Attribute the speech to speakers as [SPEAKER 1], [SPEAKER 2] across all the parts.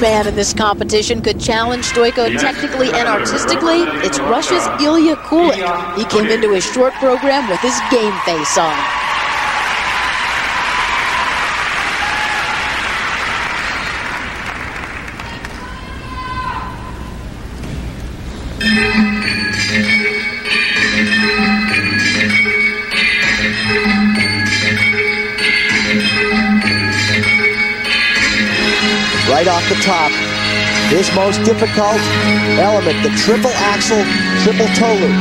[SPEAKER 1] man in this competition could challenge Stoico technically and artistically. It's Russia's Ilia Kulik. He came into his short program with his game face on.
[SPEAKER 2] Right off the top, his most difficult element, the triple axel, triple toe loop.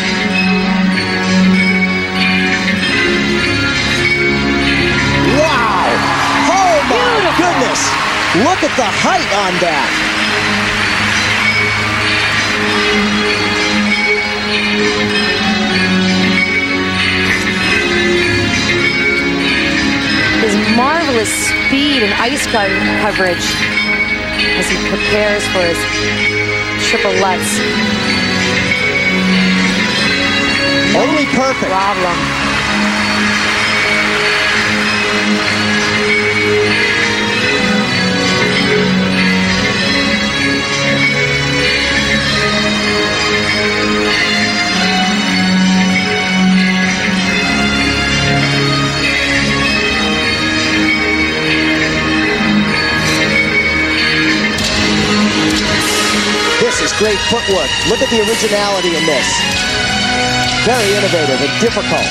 [SPEAKER 2] Wow! Oh my goodness! Look at the height on that.
[SPEAKER 3] His marvelous speed and ice guard coverage as he prepares for his triple lutz.
[SPEAKER 2] Only perfect.
[SPEAKER 3] Problem.
[SPEAKER 2] This is great footwork. Look at the originality in this. Very innovative and difficult.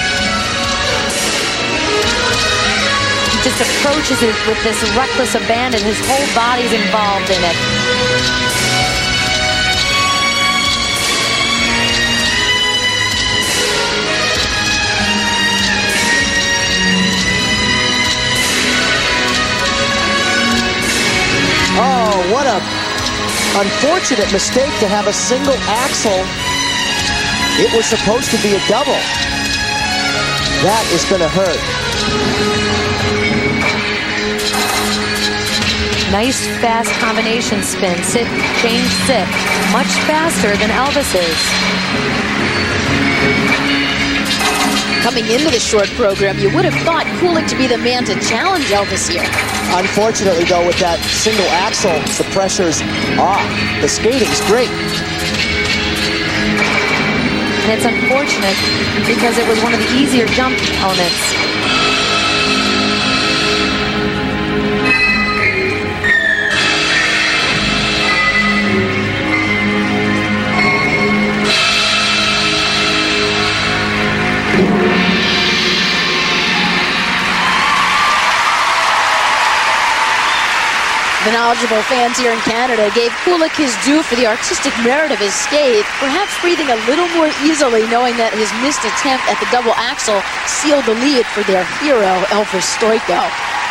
[SPEAKER 3] He just approaches it with this reckless abandon. His whole body's involved in it.
[SPEAKER 2] Oh, what a unfortunate mistake to have a single axle. It was supposed to be a double. That is going to hurt.
[SPEAKER 3] Nice, fast combination spin. Sit, change, sit. Much faster than Elvis's.
[SPEAKER 1] Coming into the short program, you would have thought Kulik to be the man to challenge Elvis here.
[SPEAKER 2] Unfortunately, though, with that single axle, the pressure's off. The skating's great.
[SPEAKER 3] And it's unfortunate because it was one of the easier jump elements.
[SPEAKER 1] The knowledgeable fans here in Canada gave Kulik his due for the artistic merit of his skate, perhaps breathing a little more easily knowing that his missed attempt at the double axel sealed the lead for their hero, Elvis Stoico.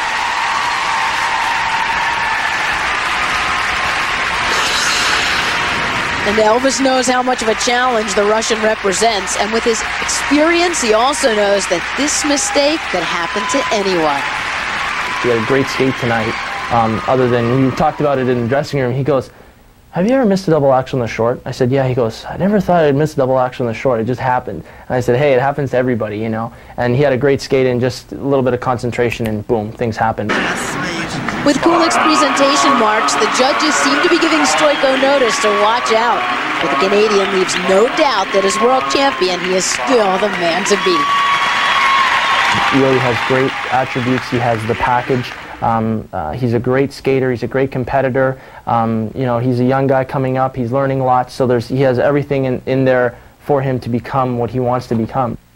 [SPEAKER 1] And Elvis knows how much of a challenge the Russian represents, and with his experience, he also knows that this mistake could happen to anyone.
[SPEAKER 4] He had a great skate tonight. Other than, we talked about it in the dressing room, he goes, "Have you ever missed a double axel in the short?" I said, "Yeah." He goes, "I never thought I'd miss a double axel in the short. It just happened." And I said, "Hey, it happens to everybody, you know." And he had a great skate and just a little bit of concentration, and boom, things happened.
[SPEAKER 1] With Kulik's presentation marks, the judges seem to be giving Stoico notice to watch out. But the Canadian leaves no doubt that as world champion, he is still the man to beat.
[SPEAKER 4] He really has great attributes. He has the package. He's a great skater. He's a great competitor. You know, he's a young guy coming up. He's learning a lot. So he has everything in there for him to become what he wants to become.